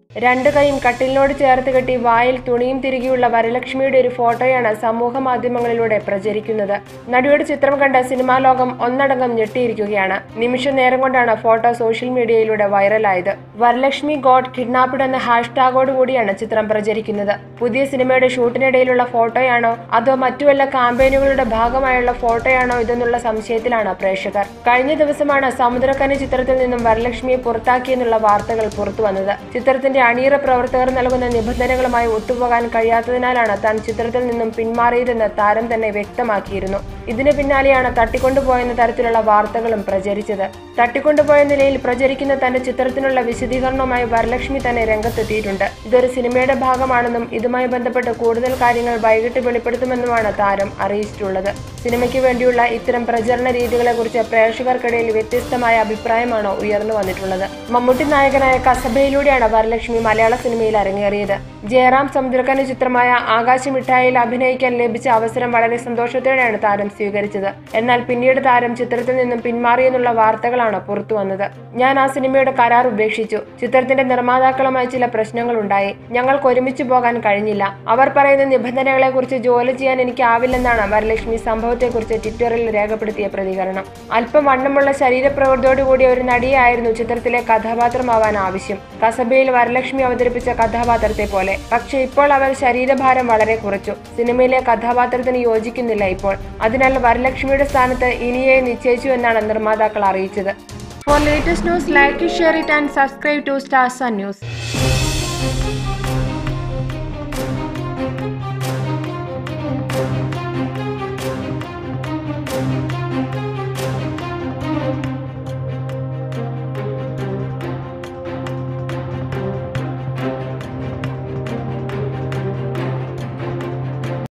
രണ്ട് കൈയും കട്ടിലിനോട് ചേർത്ത് കെട്ടി വായിൽ തുണിയും തിരികെയുള്ള വരലക്ഷ്മിയുടെ ഒരു ഫോട്ടോയാണ് സമൂഹ മാധ്യമങ്ങളിലൂടെ പ്രചരിക്കുന്നത്. നടിയുടെ ചിത്രം കണ്ട സിനിമാ ലോകം ഒന്നടങ്കം ഞെട്ടിയിരിക്കുകയാണ്. നിമിഷ നേരം കൊണ്ടാണ് ഫോട്ടോ സോഷ്യൽ മീഡിയയിലൂടെ വൈറലായത്. വരലക്ഷ്മി ഗോട്ട് കിഡ്നാപ്ഡ് എന്ന ഹാഷ്ടാഗോട് കൂടിയാണ് ചിത്രം പ്രചരിക്കുന്നത്. പുതിയ സിനിമയുടെ ഷൂട്ടിനിടയിലുള്ള ഫോട്ടോയാണോ അതോ മറ്റു വല്ല ക്യാമ്പയിനുകളുടെ ഭാഗമായുള്ള ഫോട്ടോയാണോ ഇതെന്നുള്ള സംശയത്തിലാണ് പ്രേക്ഷകർ. കഴിഞ്ഞ ദിവസമാണ് സമുദ്രക്കന്യ ചിത്രത്തിൽ നിന്നും വരലക്ഷ്മിയെ പുറത്താക്കിയെന്നുള്ള വാർത്തകൾ പുറത്തുവന്നത്. ചിത്രത്തിന്റെ അണിയറ പ്രവർത്തകർ നൽകുന്ന നിബന്ധനകളുമായി ഒത്തുപോകാൻ കഴിയാത്തതിനാലാണ് താൻ ചിത്രത്തിൽ നിന്നും പിന്മാറിയതെന്ന് താരം തന്നെ വ്യക്തമാക്കിയിരുന്നു. ഇതിന് പിന്നാലെയാണ് തട്ടിക്കൊണ്ടുപോയെന്ന തരത്തിലുള്ള വാർത്തകളും പ്രചരിച്ചത്. തട്ടിക്കൊണ്ടുപോയ നിലയിൽ പ്രചരിക്കുന്ന തന്റെ ചിത്രത്തിനുള്ള വിശദീകരണവുമായി വരലക്ഷ്മി തന്നെ രംഗത്തെത്തിയിട്ടുണ്ട്. ഇതൊരു സിനിമയുടെ ഭാഗമാണെന്നും ഇതുമായി ബന്ധപ്പെട്ട് കൂടുതൽ കാര്യങ്ങൾ വൈകിട്ട് വെളിപ്പെടുത്തുമെന്നുമാണ് താരം അറിയിച്ചിട്ടുള്ളത്. സിനിമയ്ക്ക് വേണ്ടിയുള്ള ഇത്തരം പ്രചരണ രീതികളെ കുറിച്ച് പ്രേക്ഷകർക്കിടയിൽ വ്യത്യസ്തമായ അഭിപ്രായമാണ് ഉയർന്നു വന്നിട്ടുള്ളത്. മമ്മൂട്ടി നായകനായ കസബയിലൂടെയാണ് വരലക്ഷ്മി മലയാള സിനിമയിൽ അരങ്ങേറിയത്. ജയറാം സമുദ്രക്കന്യ ചിത്രമായ ആകാശമിഠായിയിൽ അഭിനയിക്കാൻ ലഭിച്ച അവസരം വളരെ സന്തോഷത്തോടെയാണ് താരം സ്വീകരിച്ചത്. എന്നാൽ പിന്നീട് താരം ചിത്രത്തിൽ നിന്നും പിന്മാറിയെന്നുള്ള വാർത്തകളാണ് പുറത്തു വന്നത്. ഞാൻ ആ സിനിമയുടെ കരാർ ഉപേക്ഷിച്ചു. ചിത്രത്തിന്റെ നിർമ്മാതാക്കളുമായി ചില പ്രശ്നങ്ങളുണ്ടായി. ഞങ്ങൾക്ക് ഒരുമിച്ച് പോകാൻ കഴിഞ്ഞില്ല. അവർ പറയുന്ന നിബന്ധനകളെ കുറിച്ച് ജോലി ചെയ്യാൻ എനിക്കാവില്ലെന്നാണ് വരലക്ഷ്മി സംഭവത്തെക്കുറിച്ച് ട്വിറ്ററിൽ രേഖപ്പെടുത്തിയ പ്രതികരണം. അല്പം വണ്ണമുള്ള ശരീരപ്രകൃതിയോടുകൂടിയ ഒരു നടിയായിരുന്നു ചിത്രത്തിലെ കഥാപാത്രമാവാൻ ആവശ്യം. കസബയിൽ വരലക്ഷ്മി അവതരിപ്പിച്ച കഥാപാത്രത്തെ പോലെ. പക്ഷെ ഇപ്പോൾ അവർ ശരീരഭാരം വളരെ കുറച്ചു. സിനിമയിലെ കഥാപാത്രത്തിന് യോജിക്കുന്നില്ല ഇപ്പോൾ. അതിനാൽ വരലക്ഷ്മിയുടെ സ്ഥാനത്ത് ഇനിയെ നിശ്ചയിച്ചു എന്നാണ് നിർമ്മാതാക്കൾ അറിയിച്ചത്. For latest news, like, share it and subscribe to Star Sun News.